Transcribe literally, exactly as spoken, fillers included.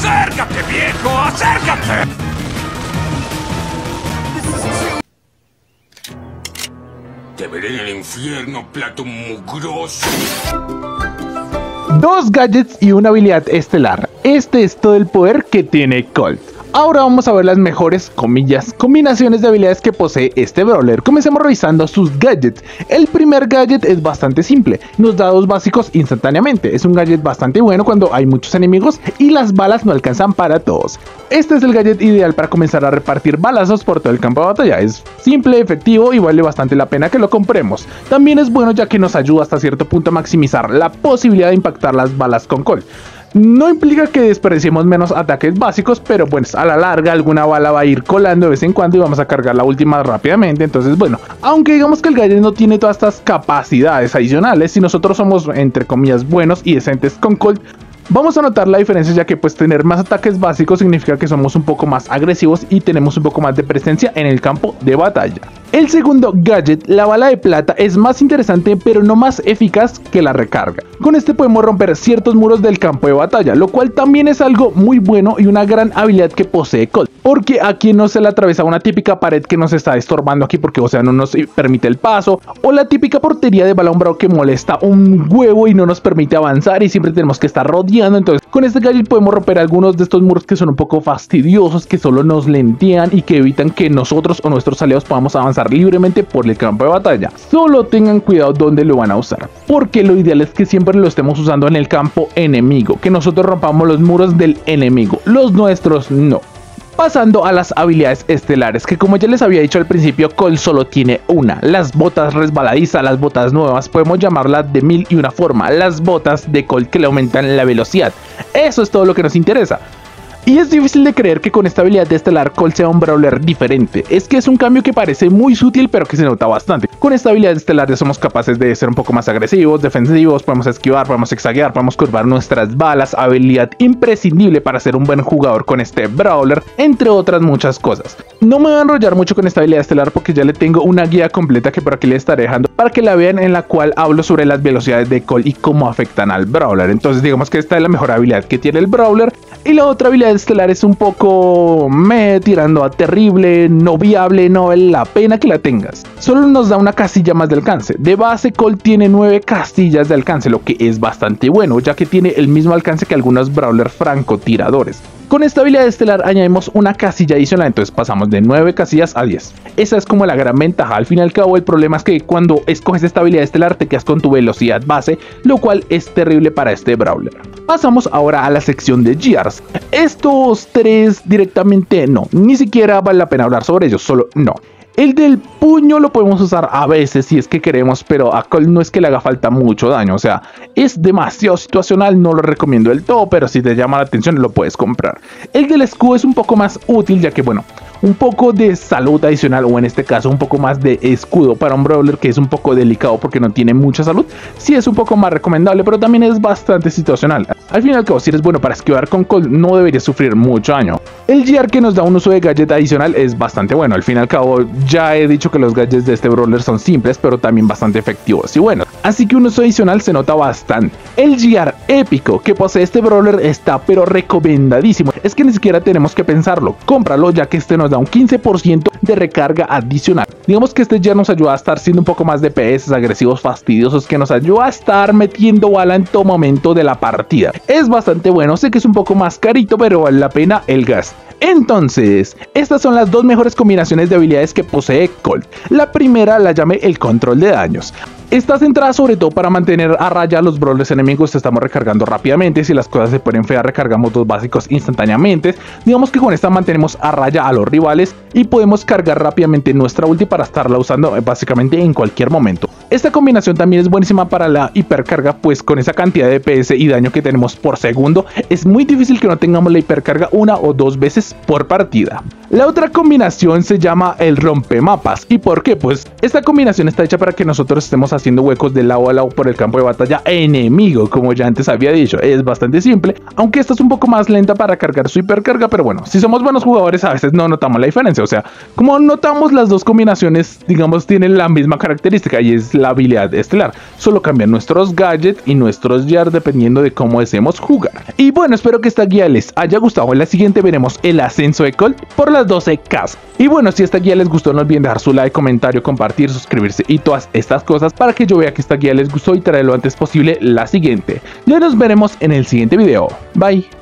¡Acércate, viejo! ¡Acércate! Te veré en el infierno, plato mugroso. Dos gadgets y una habilidad estelar. Este es todo el poder que tiene Colt. Ahora vamos a ver las mejores, comillas, combinaciones de habilidades que posee este brawler. Comencemos revisando sus gadgets. El primer gadget es bastante simple, nos da dos básicos instantáneamente. Es un gadget bastante bueno cuando hay muchos enemigos y las balas no alcanzan para todos. Este es el gadget ideal para comenzar a repartir balazos por todo el campo de batalla. Es simple, efectivo y vale bastante la pena que lo compremos. También es bueno ya que nos ayuda hasta cierto punto a maximizar la posibilidad de impactar las balas con Colt. No implica que desperdiciemos menos ataques básicos, pero bueno, a la larga alguna bala va a ir colando de vez en cuando y vamos a cargar la última rápidamente. Entonces bueno, aunque digamos que el gadget no tiene todas estas capacidades adicionales, si nosotros somos entre comillas buenos y decentes con Colt, vamos a notar la diferencia, ya que pues tener más ataques básicos significa que somos un poco más agresivos y tenemos un poco más de presencia en el campo de batalla. El segundo gadget, la bala de plata, es más interesante pero no más eficaz que la recarga. Con este podemos romper ciertos muros del campo de batalla, lo cual también es algo muy bueno y una gran habilidad que posee Colt, porque aquí no se le atraviesa una típica pared que nos está estorbando aquí porque o sea no nos permite el paso, o la típica portería de balón bravo que molesta un huevo y no nos permite avanzar y siempre tenemos que estar rodeando. Entonces con este gadget podemos romper algunos de estos muros que son un poco fastidiosos, que solo nos lentean y que evitan que nosotros o nuestros aliados podamos avanzar libremente por el campo de batalla. Solo tengan cuidado donde lo van a usar, porque lo ideal es que siempre lo estemos usando en el campo enemigo, que nosotros rompamos los muros del enemigo, los nuestros no. Pasando a las habilidades estelares, que como ya les había dicho al principio, Colt solo tiene una: las botas resbaladizas, las botas nuevas, podemos llamarlas de mil y una forma, las botas de Colt que le aumentan la velocidad. Eso es todo lo que nos interesa. Y es difícil de creer que con esta habilidad de estelar Colt sea un brawler diferente. Es que es un cambio que parece muy sutil pero que se nota bastante. Con esta habilidad de estelar ya somos capaces de ser un poco más agresivos, defensivos, podemos esquivar, podemos zigzaguear, podemos curvar nuestras balas, habilidad imprescindible para ser un buen jugador con este brawler, entre otras muchas cosas. No me voy a enrollar mucho con esta habilidad estelar porque ya le tengo una guía completa que por aquí le estaré dejando para que la vean, en la cual hablo sobre las velocidades de Colt y cómo afectan al brawler. Entonces digamos que esta es la mejor habilidad que tiene el brawler, y la otra habilidad estelar es un poco me tirando a terrible, no viable, no vale la pena que la tengas. Solo nos da una casilla más de alcance. De base Colt tiene nueve casillas de alcance, lo que es bastante bueno, ya que tiene el mismo alcance que algunos brawlers francotiradores. Con esta habilidad estelar añadimos una casilla adicional, entonces pasamos de nueve casillas a diez. Esa es como la gran ventaja. Al fin y al cabo el problema es que cuando escoges esta habilidad estelar te quedas con tu velocidad base, lo cual es terrible para este brawler. Pasamos ahora a la sección de gears. Estos tres directamente no, ni siquiera vale la pena hablar sobre ellos, solo no. El del puño lo podemos usar a veces si es que queremos, pero a Colt no es que le haga falta mucho daño, o sea, es demasiado situacional, no lo recomiendo del todo, pero si te llama la atención lo puedes comprar. El del escudo es un poco más útil, ya que bueno, un poco de salud adicional, o en este caso un poco más de escudo para un brawler que es un poco delicado porque no tiene mucha salud, sí es un poco más recomendable, pero también es bastante situacional. Al fin y al cabo, si eres bueno para esquivar con Colt, no deberías sufrir mucho daño. El gear que nos da un uso de gadget adicional es bastante bueno. Al fin y al cabo, ya he dicho que los gadgets de este brawler son simples, pero también bastante efectivos y buenos, así que un uso adicional se nota bastante. El gear épico que posee este brawler está pero recomendadísimo. Es que ni siquiera tenemos que pensarlo, cómpralo, ya que este nos da un quince por ciento de recarga adicional. Digamos que este gear nos ayuda a estar siendo un poco más de P S, agresivos, fastidiosos, que nos ayuda a estar metiendo bala en todo momento de la partida. Es bastante bueno, sé que es un poco más carito, pero vale la pena el gasto. Entonces, estas son las dos mejores combinaciones de habilidades que posee Colt. La primera la llamé el control de daños. Está centrada sobre todo para mantener a raya a los brawlers enemigos. Estamos recargando rápidamente. Si las cosas se ponen feas, recargamos dos básicos instantáneamente. Digamos que con esta mantenemos a raya a los rivales y podemos cargar rápidamente nuestra ulti para estarla usando básicamente en cualquier momento. Esta combinación también es buenísima para la hipercarga, pues con esa cantidad de P S y daño que tenemos por segundo, es muy difícil que no tengamos la hipercarga una o dos veces por partida. La otra combinación se llama el rompemapas. ¿Y por qué? Pues esta combinación está hecha para que nosotros estemos haciendo huecos de lado a lado por el campo de batalla enemigo, como ya antes había dicho. Es bastante simple, aunque esta es un poco más lenta para cargar su hipercarga, pero bueno, si somos buenos jugadores a veces no notamos la diferencia. O sea, como notamos, las dos combinaciones, digamos, tienen la misma característica y es la habilidad estelar. Solo cambian nuestros gadgets y nuestros yard dependiendo de cómo deseemos jugar. Y bueno, espero que esta guía les haya gustado. En la siguiente veremos el ascenso de Colt por las doce K. Y bueno, si esta guía les gustó, no olviden dejar su like, comentario, compartir, suscribirse y todas estas cosas para que yo vea que esta guía les gustó y traeré lo antes posible la siguiente. Ya nos veremos en el siguiente video. Bye.